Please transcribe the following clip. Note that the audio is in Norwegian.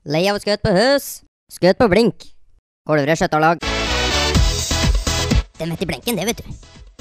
Lei av skutt på hus. Skutt på blink. Kolvre skjøtterlag. Den vet i blenken, det vet du.